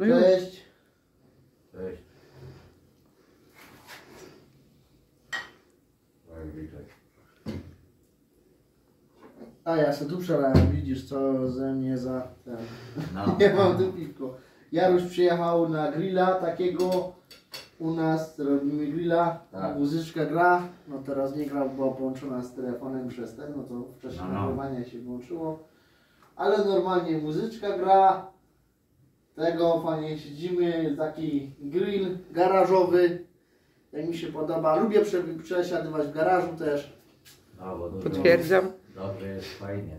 No już. Cześć. Cześć. Tak, witaj. A ja se tu przelałem, widzisz co ze mnie za ten. No. Nie mam tu piwko. Jaruś przyjechał na grilla takiego. U nas robimy grilla, Tak. muzyczka gra. No teraz nie gra, była połączona z telefonem przez ten, no to w czasie No. nagrywania się włączyło. Ale normalnie muzyczka gra. Tego fajnie siedzimy, taki grill garażowy. Jak mi się podoba. Lubię przesiadywać w garażu też. No, bo dużo, Potwierdzam. dobrze jest, fajnie.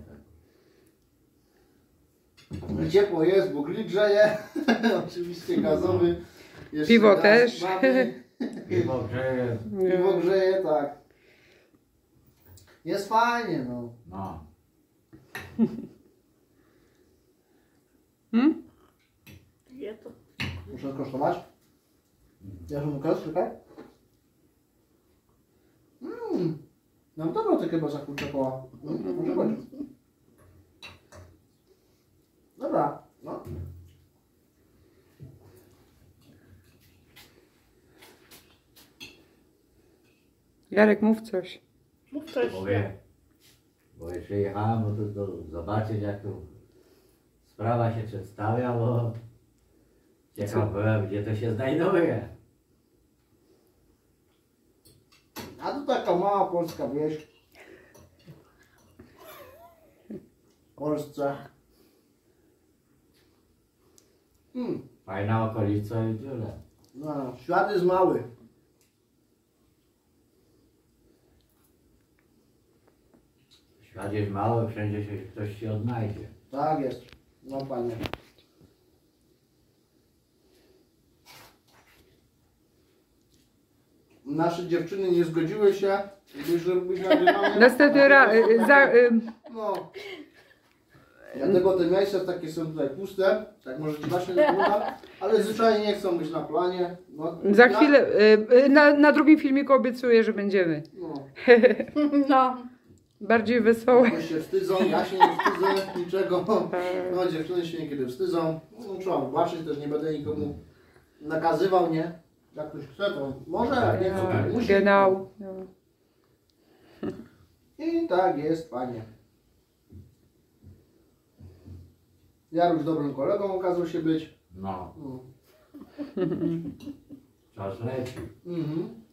Tak. Ciepło jest, bo grill grzeje. Oczywiście gazowy. Jeszcze Piwo gaz też. mamy. Piwo grzeje. Piwo grzeje, tak. Jest fajnie, no. No. Hmm? Ja to... Muszę skosztować. Ja się Łukasz, czekaj. Mam dobrą tę chyba za kurczakoła. Może być. Dobra, no. Jarek, mów coś. Mów coś. Mówię, bo jeszcze jechałem, bo to zobaczyć jak tu sprawa się przedstawia, bo ciekaw byłem, gdzie to się znajduje. A to taka mała polska wieś. W Polsce. Fajna okolica i tyle. No, świat jest mały. Świat jest mały, wszędzie się ktoś się odnajdzie. Tak jest. No panie. Nasze dziewczyny nie zgodziły się, żebyś nagrywany. Następny raz. No. Dlatego te miejsca takie są tutaj puste, tak może dziwacznie nie wygląda, ale zwyczajnie nie chcą być na planie. No, Za chwilę, na drugim filmiku obiecuję, że będziemy. No. No. Bardziej wesołe. Oni się wstydzą, ja się nie wstydzę niczego. No dziewczyny się niekiedy wstydzą. No, trzeba wybaczyć, też nie będę nikomu nakazywał, nie? Jak ktoś chce, to może, jak nie chce, to musi. Genau. No. I tak jest, fajnie. Jaruś dobrym kolegą okazał się być. No, No. czas leci. Mhm.